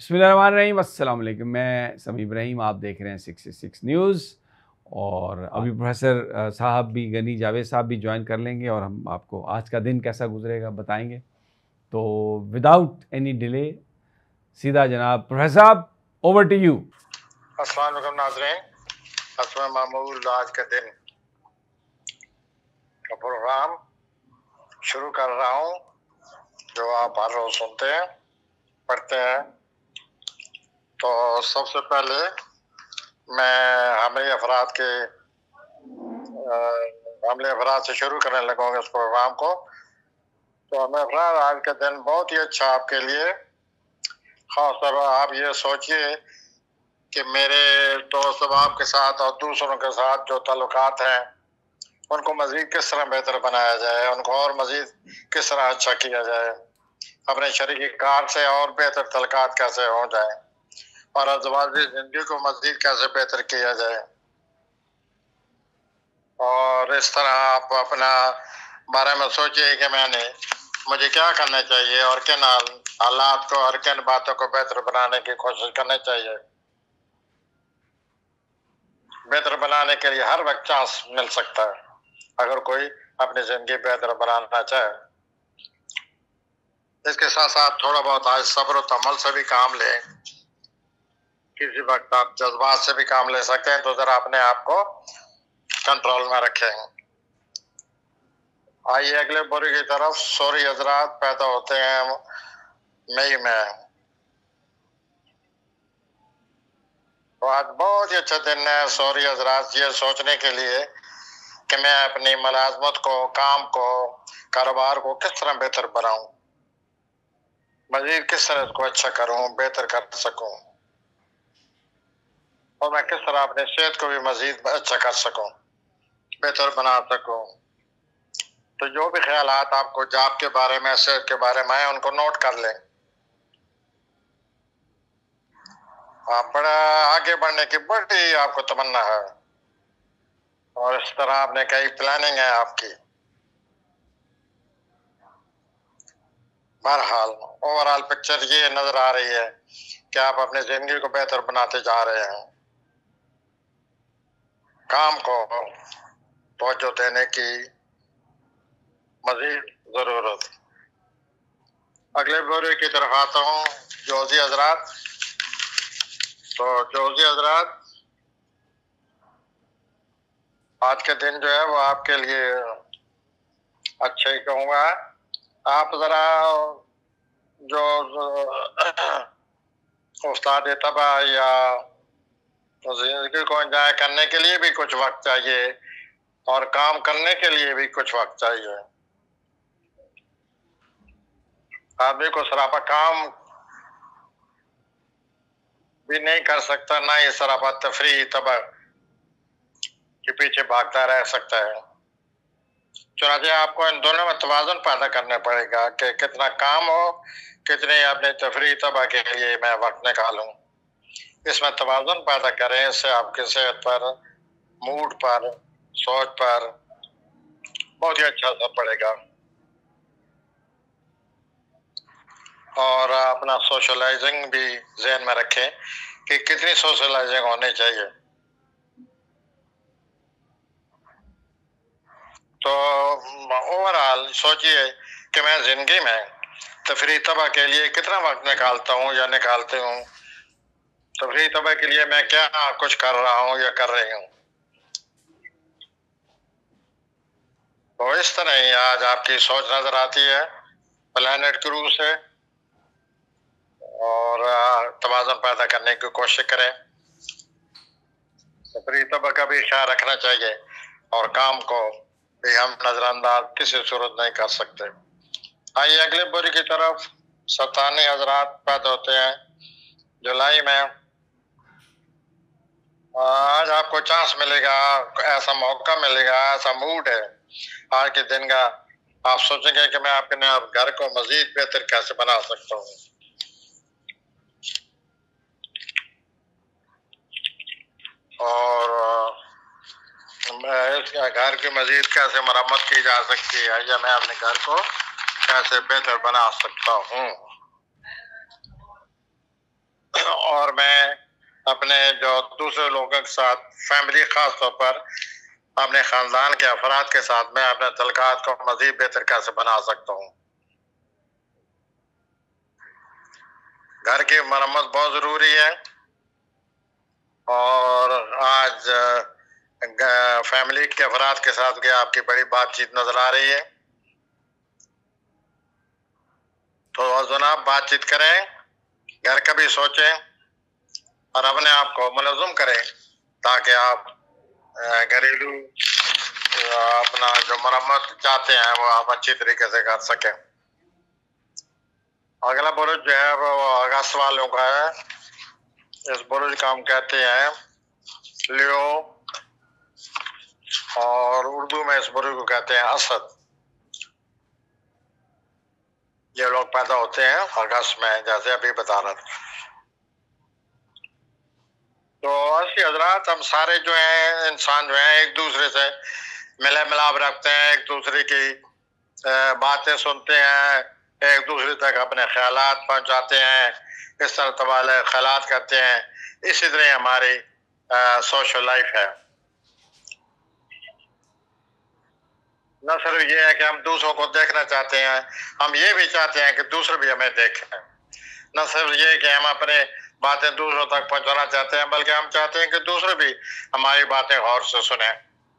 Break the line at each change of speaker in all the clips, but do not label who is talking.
बिस्मिल्लाहिर्रहमानिर्रहीम, अस्सलाम वालेकुम। मैं समी इब्राहिम, आप देख रहे हैं 66 न्यूज़। और अभी प्रोफेसर साहब भी, गनी जावेद साहब भी ज्वाइन कर लेंगे और हम आपको आज का दिन कैसा गुजरेगा बताएंगे। तो विदाउट एनी डिले सीधा जनाब प्रोफेसर साहब, ओवर टू यू।
अस्सलाम वालेकुम नाज़रीन, हस्ब मामूल आज के दिन का प्रोग्राम शुरू कर रहा हूँ जो आप हर रोज सुनते हैं, पढ़ते हैं। तो सबसे पहले मैं हमले अफराद से शुरू करने लगूंगा इस प्रोग्राम को। तो हमले अफराद आज के दिन बहुत ही अच्छा आपके लिए, खासतौर पर आप ये सोचिए कि मेरे दोस्त अहबाब के साथ और दूसरों के साथ जो ताल्लुकात हैं उनको मज़ीद किस तरह बेहतर बनाया जाए, उनको और मज़ीद किस तरह अच्छा किया जाए, अपने शरीकी कार से और बेहतर तल्लुकात कैसे हो जाए और अज़वाजी ज़िंदगी को मज़ीद कैसे बेहतर किया जाए। और इस तरह आप अपना बारे में सोचिए कि मुझे क्या करना चाहिए और किन हालात को और किन बातों को बेहतर बनाने की कोशिश करनी चाहिए। बेहतर बनाने के लिए हर वक्त चांस मिल सकता है अगर कोई अपनी जिंदगी बेहतर बनाना चाहे। इसके साथ साथ थोड़ा बहुत आज सब्र और तमल से भी काम लें। किसी वक्त आप जज्बात से भी काम ले सकते हैं, तो जरा अपने आप को कंट्रोल में रखें। आइए अगले बुरे की तरफ। सूर्य हजरात पैदा होते हैं मई में। तो आज बहुत ही अच्छा दिन है सूर्य हजरात ये सोचने के लिए कि मैं अपनी मुलाजमत को, काम को, कारोबार को किस तरह बेहतर बनाऊं, मजीद किस तरह इसको अच्छा करूं, बेहतर कर सकूं, और मैं किस तरह अपने सेहत को भी मजीद अच्छा कर सकूं, बेहतर बना सकूं। तो जो भी ख्यालात आपको जॉब के बारे में, सेहत के बारे में, उनको नोट कर लें। आप बड़ा आगे बढ़ने की बड़ी आपको तमन्ना है और इस तरह आपने कई प्लानिंग है आपकी। बहरहाल ओवरऑल पिक्चर ये नजर आ रही है कि आप अपनी जिंदगी को बेहतर बनाते जा रहे हैं। काम को तवज्जो देने की मजीद जरूरत। अगले ब्यौरे की तरफ आता हूँ, जोजी हजरात। तो जोजी हजरात, आज के दिन जो है वो आपके लिए अच्छा ही कहूँगा। आप जरा जो उस्ताद तबा या जिंदगी को एंजॉय करने के लिए भी कुछ वक्त चाहिए और काम करने के लिए भी कुछ वक्त चाहिए। आदमी को सरापा काम भी नहीं कर सकता, ना ही सरापा तफरी तबा के पीछे भागता रह सकता है। चुनांचे आपको इन दोनों में तवाज़ुन पैदा करना पड़ेगा कि कितना काम हो, कितने अपने तफरी तबा के लिए मैं वक्त निकालूं। इसमें तवाज़ुन पैदा करें, इससे आपकी सेहत पर, मूड पर, सोच पर बहुत ही अच्छा असर पड़ेगा। और अपना सोशलाइजिंग भी ज़हन में रखें कि कितनी सोशलाइजिंग होनी चाहिए। तो ओवरऑल सोचिए कि मैं जिंदगी में तफरी तबा के लिए कितना वक्त निकालता हूँ या निकालती हूँ। तफरी तबा के लिए मैं क्या कुछ कर रहा हूँ या कर रही हूँ। तो इस तरह ही आज आपकी सोच नजर आती है प्लैनेट क्रू से। और तवाज़ुन पैदा करने की कोशिश करें। तफरी तबा का भी ख्याल रखना चाहिए और काम को भी हम नजरअंदाज किसी सूरत नहीं कर सकते। आइए अगले बुरी की तरफ। सतानी हजरात पैदा होते हैं जुलाई में। आज आपको चांस मिलेगा, ऐसा मौका मिलेगा, ऐसा मूड है आज के दिन का। आप सोचेंगे कि मैं अपने घर को मजीद बेहतर कैसे बना सकता हूँ और इस घर की मजीद कैसे मरम्मत की जा सकती है या मैं अपने घर को कैसे बेहतर बना सकता हूँ। और मैं अपने जो दूसरे लोगों के साथ, फैमिली खास तौर पर अपने खानदान के अफराद के साथ मैं अपने तल्लुकात को मजीद बेहतर कैसे बना सकता हूँ। घर की मरम्मत बहुत ज़रूरी है और आज फैमिली के अफराद के साथ के आपकी बड़ी बातचीत नजर आ रही है। तो जनाब बातचीत करें, घर का भी सोचें और अपने आप को मुनज़्ज़म करें ताकि आप घरेलू अपना जो मरम्मत चाहते हैं वो आप अच्छी तरीके से कर सकें। अगला बुरुज जो है वो अगस्त वालों का है। इस बुरुज का हम कहते हैं लियो और उर्दू में इस बुरुज को कहते हैं असद। ये लोग पैदा होते हैं अगस्त में, जैसे अभी बता रहा था। तो असली हजरात, हम सारे जो हैं इंसान जो हैं एक दूसरे से मिले मिलाप रखते हैं, एक दूसरे की बातें सुनते हैं, एक दूसरे तक अपने ख्यालात पहुंचाते हैं, इस तरह तबादला ख्यालात करते हैं। इसी तरह हमारी सोशल लाइफ है। न सिर्फ ये है कि हम दूसरों को देखना चाहते हैं, हम ये भी चाहते हैं कि दूसरे भी हमें देखें। न सिर्फ ये कि हम अपने बातें दूसरों तक पहुंचाना चाहते हैं, बल्कि हम चाहते हैं कि दूसरे भी हमारी बातें गौर से सुने।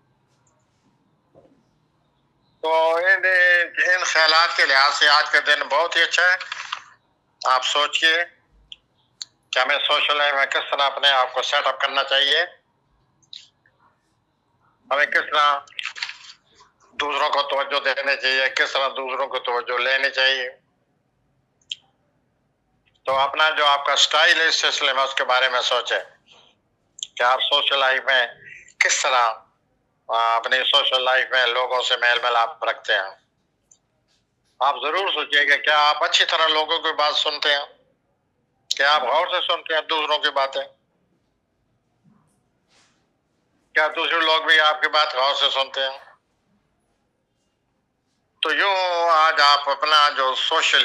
तो इन ख्यालात के लिहाज से आज का दिन बहुत ही अच्छा है। आप सोचिए कि हमें सोशल लाइफ में किस तरह अपने आप को सेटअप करना चाहिए, हमें किस तरह दूसरों को तवज्जो देनी चाहिए, किस तरह दूसरों को तवज्जो लेनी चाहिए। तो अपना जो आपका स्टाइल है इस सिलसिले में, उसके बारे में सोचें कि आप सोशल लाइफ में किस तरह अपनी सोशल लाइफ में लोगों से मेल मिलाप रखते हैं। आप जरूर सोचिएगा क्या आप अच्छी तरह लोगों की बात सुनते हैं, क्या आप गौर से सुनते हैं दूसरों की बातें, क्या दूसरे लोग भी आपकी बात गौर से सुनते हैं। तो यूं आज आप अपना जो सोशल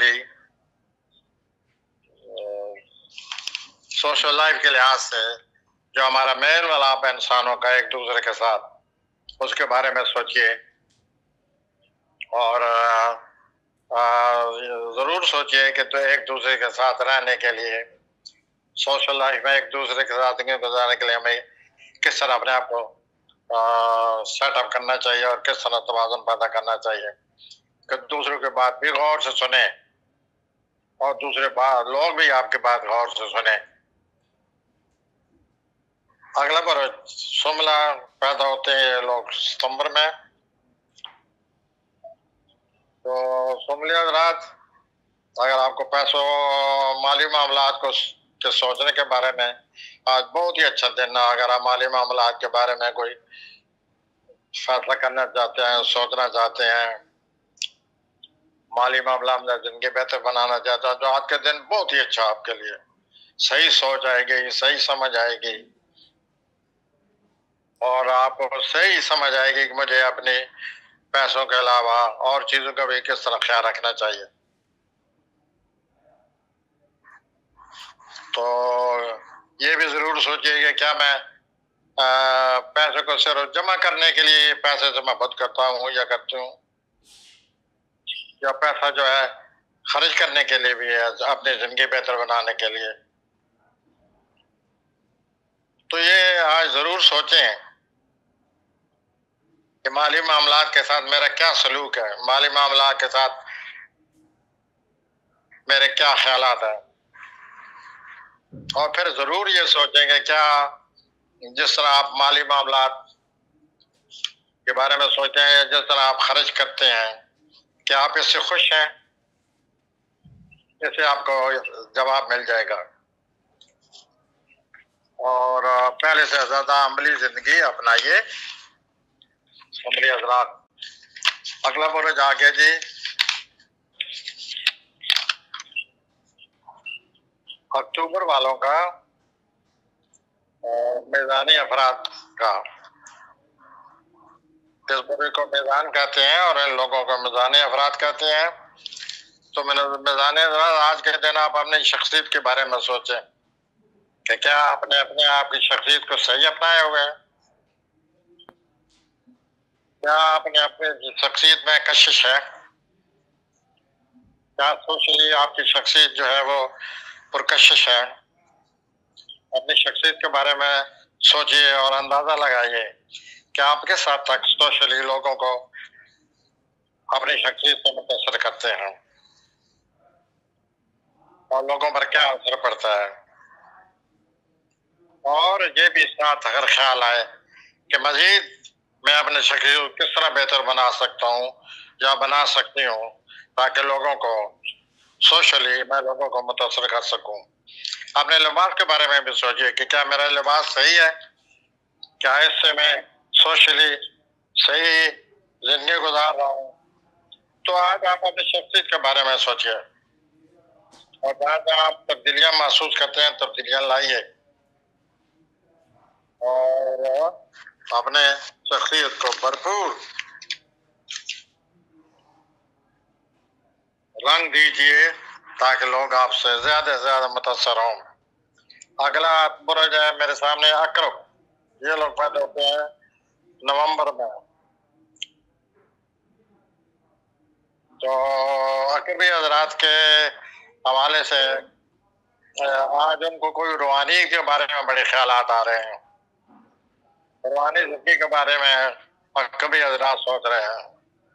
लाइफ के लिहाज से जो हमारा मेल मिलाप है इंसानों का एक दूसरे के साथ, उसके बारे में सोचिए और जरूर सोचिए कि तो एक दूसरे के साथ रहने के लिए, सोशल लाइफ में एक दूसरे के साथ गुजारने के लिए हमें किस तरह अपने आप को सेटअप करना चाहिए और किस तरह तवाज़ुन पैदा करना चाहिए कि दूसरों की बात भी गौर से सुने और दूसरे लोग भी आपकी बात गौर से सुने। अगला बार सुमला पैदा होते हैं लोग सितंबर में। तो सुमली हज़रात, अगर आपको पैसों माली मामलात को के सोचने के बारे में, आज बहुत ही अच्छा दिन है। अगर आप माली मामलात के बारे में कोई फैसला करना चाहते हैं, सोचना चाहते हैं, माली मामला में जिंदगी बेहतर बनाना चाहते हैं, तो आज के दिन बहुत ही अच्छा आपके लिए। सही सोच आएगी, सही समझ आएगी और आपको सही समझ आएगी कि मुझे अपने पैसों के अलावा और चीजों का भी किस तरह ख्याल रखना चाहिए। तो ये भी जरूर सोचिएगा क्या मैं पैसे को सिर्फ जमा करने के लिए पैसे जमा बहुत करता हूँ या करती हूँ, या पैसा जो है खर्च करने के लिए भी है, अपनी जिंदगी बेहतर बनाने के लिए। तो ये आज जरूर सोचें कि माली मामलात के साथ मेरा क्या सलूक है, माली मामलात के साथ मेरे क्या ख्यालात है। और फिर जरूर ये सोचेंगे क्या जिस तरह आप माली मामलात के बारे में सोचते हैं, जिस तरह आप खर्च करते हैं, क्या आप इससे खुश हैं? इससे आपको जवाब मिल जाएगा और पहले से ज्यादा अमली जिंदगी अपनाइए अमली हजरात। अगला बुरुज आगे जी, अक्टूबर वालों का मैदानी अफराद का। इस बुरुज को मैदान कहते हैं और इन लोगों को मैदानी अफराद कहते हैं। तो मैदानी अफराद, आज के दिन आप अपनी शख्सियत के बारे में सोचें कि क्या आपने अपने आप की शख्सियत को सही अपनाया हुआ है? क्या आपने अपनी शख्सियत में कशिश है? क्या सोशली आपकी शख्सियत जो है वो पुरकशिश है? अपनी शख्सियत के बारे में सोचिए और अंदाजा लगाइए कि आप किस हद तक सोशली लोगों को अपनी शख्सियत से मुतासर करते हैं और लोगों पर क्या असर पड़ता है। और ये भी साथ अगर ख्याल आए कि मजीद मैं अपने शख्सियत को किस तरह बेहतर बना सकता हूँ या बना सकती हूँ ताकि लोगों को सोशली मैं लोगों को मुतासर कर सकूं। अपने लिबास के बारे में भी सोचिए कि क्या मेरा लिबास सही है, क्या इससे मैं सोशली सही जिंदगी गुजार रहा हूँ। तो आज आप अपनी शख्सियत के बारे में सोचिए और जहाँ जहाँ आप तब्दीलियां महसूस करते हैं तब्दीलियां लाइए और अपने शख्सियत को भरपूर रंग दीजिए ताकि लोग आपसे ज्यादा से ज्यादा मुतासर हों। अगला बुरा जाए मेरे सामने अकरब, ये लोग पैदा होते हैं नवंबर में। तो अकरबी हजरात के हवाले से आज उनको कोई रूहानी के बारे में बड़े ख्यालात आ रहे हैं, रूहानी जिंदगी के बारे में अकरबी हजरात सोच रहे हैं।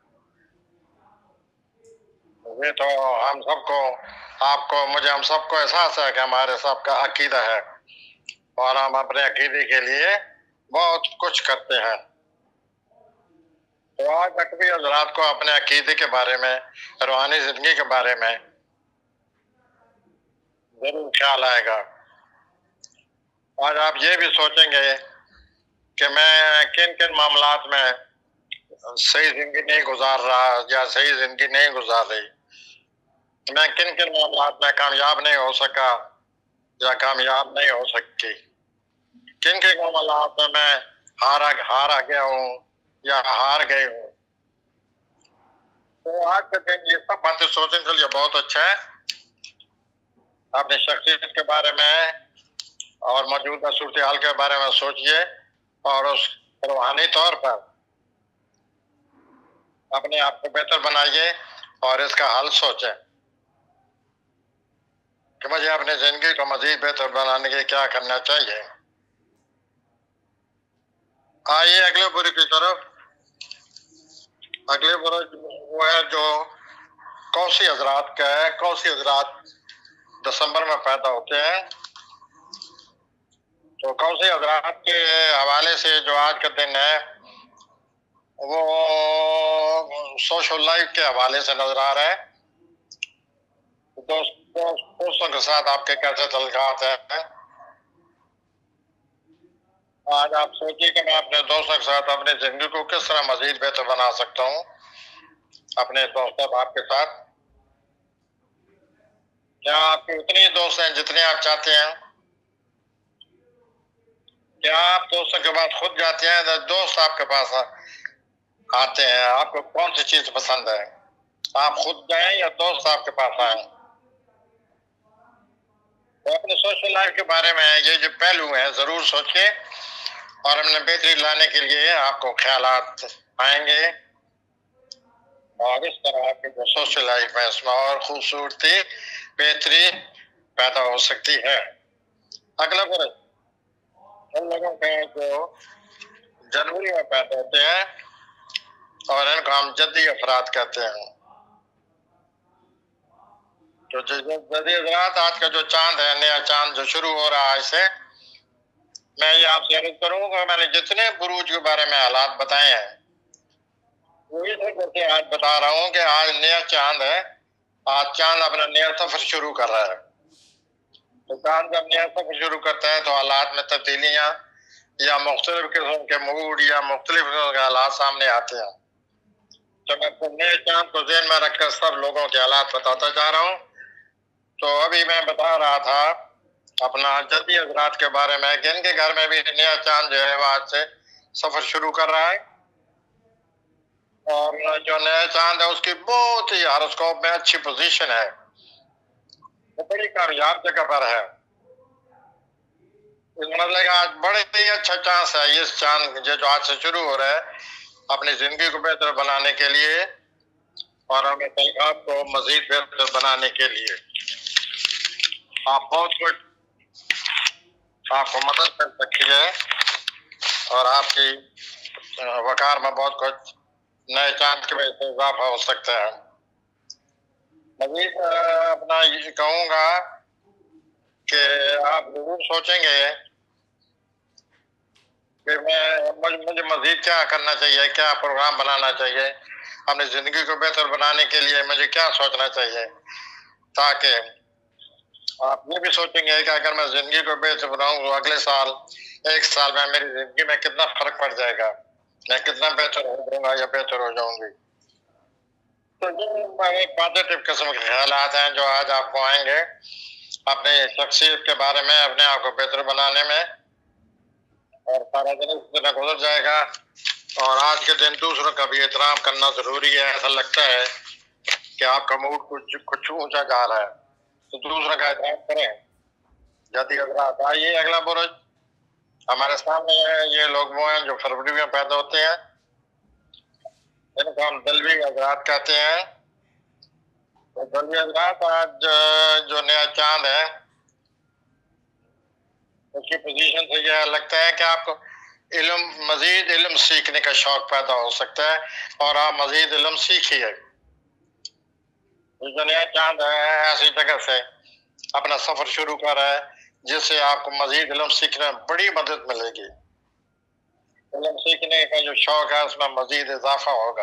ये तो हम सबको आपको मुझे हम सबको एहसास है कि हमारे सबका अकीदा है और हम अपने अकीदे के लिए बहुत कुछ करते हैं। तो आज अकबी हजरात को अपने अकीदे के बारे में रूहानी जिंदगी के बारे में जरूर ख्याल आएगा। आज आप ये भी सोचेंगे कि मैं किन किन मामलात में सही जिंदगी नहीं गुजार रहा या सही जिंदगी नहीं गुजार रही, मैं किन किन मामलात में कामयाब नहीं हो सका या कामयाब नहीं हो सकती, किन किन मामलात में मैं हार गया हूँ या हार गए हूँ। तो आज के दिन ये सब बातें सोचने के लिए बहुत अच्छा है। अपनी शख्सियत के बारे में और मौजूदा सूरत हाल के बारे में सोचिए और उस रूहानी तौर पर अपने आप को बेहतर बनाइए और इसका हल सोचें कि मुझे अपनी जिंदगी को मजीद बेहतर बनाने के लिए क्या करना चाहिए। आइए अगले बुरे की तरफ। अगले बुरे वो है जो कौसी हजरात का है। कौसी हजरात दिसंबर में पैदा होते हैं। तो कौसी हजरात के हवाले से जो आज का दिन है वो सोशल लाइफ के हवाले से नजर आ रहा है। दोस्तों के साथ आपके कैसे तल्लुकात हैं। आज आप सोचिए कि मैं अपने दोस्तों के साथ अपनी जिंदगी को किस तरह मजीद बेहतर बना सकता हूँ अपने दोस्तों आपके साथ। क्या आपके उतने ही दोस्त हैं जितने आप चाहते हैं? क्या आप दोस्तों के पास खुद जाते हैं या दोस्त आपके पास आते हैं? आपको कौन सी चीज पसंद है, आप खुद जाएं या दोस्त आपके पास आए? तो अपने सोशल लाइफ के बारे में ये जो पहलू है जरूर सोचिए और हमने बेहतरी लाने के लिए आपको ख्यालात आएंगे और इस तरह आपकी जो सोशल लाइफ है इसमें और खूबसूरती बेहतरी पैदा हो सकती है। अगला बरस उन लोगों के जो जनवरी में पैदा होते हैं और इनको हम जद्दी अफराद कहते हैं। तो जद्दी हजरात आज का जो चांद है, नया चांद जो शुरू हो रहा है, इससे मैं ये आपसे अर्ज करूंगा मैंने जितने बुरूज के बारे में हालात बताए हैं वही करके आज बता रहा हूँ कि आज नया चांद है। आज चांद अपना नया सफर शुरू कर रहा है। तो चांद जब नया सफर शुरू करता है तो हालात में तब्दीलियां या मुख्तलिफ किस्म के मूड या मुख्तलिफ किस्म के हालात सामने आते हैं। तो मैं नए चांद को ज़हन में रखकर सब लोगों के हालात बताता जा रहा हूँ। तो अभी मैं बता रहा था अपना जद्दी हजरात के बारे में कि इनके घर में भी नया चांद जो है वो आज से सफर शुरू कर रहा है और जो नया चांद है उसकी बहुत ही हॉरोस्कोप में अच्छी पोजीशन है, वो बड़ी कामयाब जगह पर है। मतलब आज बड़े ही अच्छा चांस है इस चांद जो आज से शुरू हो रहा है अपनी जिंदगी को बेहतर बनाने के लिए और अपने तलकात को मजीद बेहतर बनाने के लिए। आप बहुत कुछ आपको मदद कर सकती है और आपकी वकार में बहुत कुछ नए चांद की वजह से इजाफा हो सकता है। मजीद अपना ये कहूँगा कि आप जरूर सोचेंगे कि मुझे मजीद क्या करना चाहिए, क्या प्रोग्राम बनाना चाहिए, अपनी ज़िंदगी को बेहतर बनाने के लिए मुझे क्या सोचना चाहिए, ताकि आप ये भी सोचेंगे कि अगर मैं ज़िंदगी को बेहतर बनाऊँ तो अगले साल 1 साल में मेरी ज़िंदगी में कितना फ़र्क पड़ जाएगा, मैं कितना बेहतर हो जाऊँगा या बेहतर हो जाऊँगी। तो ये पॉजिटिव किस्म के ख्यालात हैं जो आज आपको आएंगे अपने शख्सियत के बारे में, अपने आप को बेहतर बनाने में, और सारा दिन इस तरह गुजर जाएगा। और आज के दिन दूसरों का भी एहतराम करना जरूरी है। ऐसा लगता है कि आपका मूड कुछ ऊंचा जा रहा है तो दूसरों का एहतराम करें। जाति हजरात, आइए अगला बुरुज हमारे सामने है। ये लोग वो हैं जो फरवरी में पैदा होते हैं, इनको हम दलवी हजरात कहते हैं। तो दलवी हजरात आज जो नया चांद है उसकी पोजीशन से यह लगता है कि आपको मजीद इल्म सीखने का शौक पैदा हो सकता है और आप मजीद इल्म सीखिए। जो नया चांद है ऐसी जगह से अपना सफर शुरू कर रहा है जिससे आपको मजीद इल्म सीखने में बड़ी मदद मिलेगी। इल्म सीखने का जो शौक है उसमें मजीद इजाफा होगा।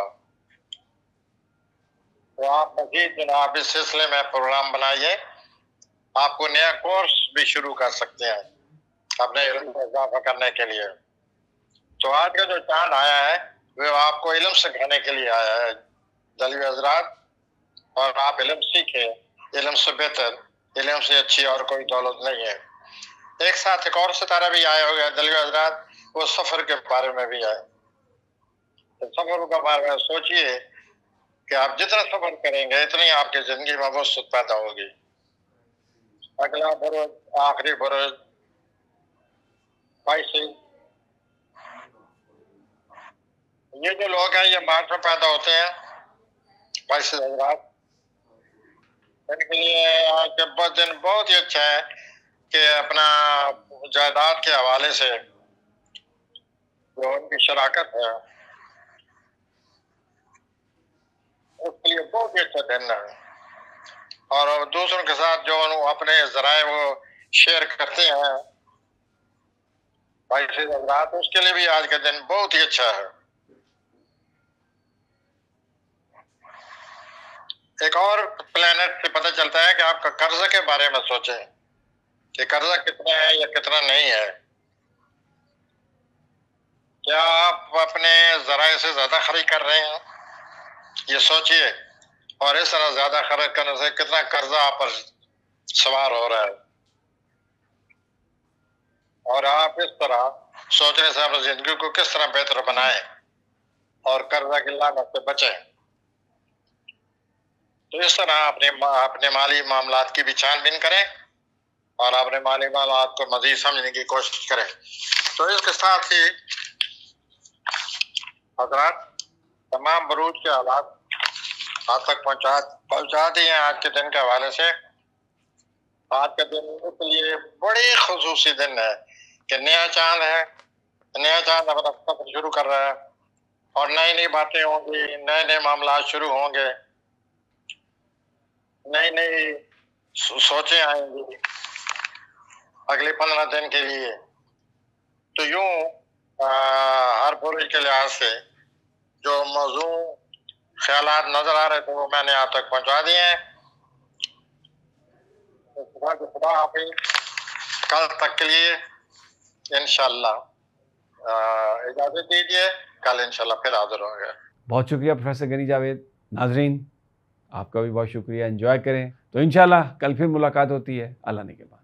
तो आप मजीद जनाब इस सिलसिले में प्रोग्राम बनाइए। आपको नया कोर्स भी शुरू कर सकते हैं अपने इल्म में इजाफा करने के लिए। तो आज का जो चांद आया है वो आपको इल्म सिखाने के लिए आया है दलवी हजरात, और आप इल्म सीखे। इल्म से बेहतर, इल्म से अच्छी और कोई दौलत नहीं है। एक साथ एक और सितारा भी आया होगा दलवी हजरात, वो सफर के बारे में भी आए। तो सफर के बारे में सोचिए कि आप जितना सफर करेंगे इतनी आपकी जिंदगी में वसअत पैदा होगी। अगला बुरुज, आखिरी बुरुज पाइसेस। ये जो लोग हैं ये मार्च में पैदा होते हैं, पाइसेस हजरात। इनके लिए आज का दिन बहुत ही अच्छा है कि अपना जायदाद के हवाले से जो उनकी शराकत है उसके लिए बहुत ही अच्छा दिन है। और दूसरों के साथ जो अपने जराए वो शेयर करते हैं भाई से हजरात, उसके लिए भी आज का दिन बहुत ही अच्छा है। एक और प्लेनेट से पता चलता है कि आपका कर्जा के बारे में सोचें कि कर्जा कितना है या कितना नहीं है। क्या आप अपने जराए से ज्यादा खरीद कर रहे हैं, ये सोचिए। और इस तरह ज्यादा खर्च करने से कितना कर्जा आप पर सवार हो रहा है। और आप इस तरह सोचने से अपनी जिंदगी को किस तरह बेहतर बनाएं और कर्जा की लागत से बचें। तो इस तरह अपने माली मामलात की भी छानबीन करें और अपने माली मामलात को मजीद समझने की कोशिश करें। तो इसके साथ ही हजरात तमाम बुरूज के हालात आप तक पहुंचा दिए हैं आज के दिन के हवाले से। आज का दिन इसलिए बड़ी खुसूसी दिन है कि नया चांद है, नया चांद अपना सफर शुरू कर रहा है और नई नई बातें होंगी, नए नए मामला शुरू होंगे, नई नई सोचें आएंगी अगले 15 दिन के लिए। तो यूं हर बुरुज के लिहाज से जो मौजू ख्यालात नजर आ रहे थे वो मैंने आप तक पहुंचा दिए हैं। खुदा हाफिज़। कल तक के लिए इंशाल्लाह इजाजत दीजिए, कल इंशाल्लाह फिर हाजिर होंगे।
बहुत शुक्रिया प्रोफेसर गनी जावेद। नाजरीन आपका भी बहुत शुक्रिया। एंजॉय करें। तो इंशाल्लाह कल फिर मुलाकात होती है अल्लाह ने के बाद।